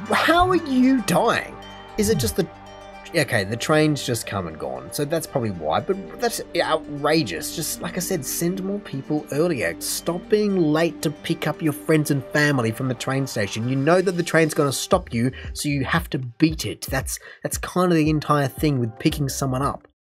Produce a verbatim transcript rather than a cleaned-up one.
how are you dying? Is it just the... Okay, the train's just come and gone, so that's probably why, but that's outrageous. Just, like I said, send more people earlier. Stop being late to pick up your friends and family from the train station. You know that the train's going to stop you, so you have to beat it. That's, that's kind of the entire thing with picking someone up.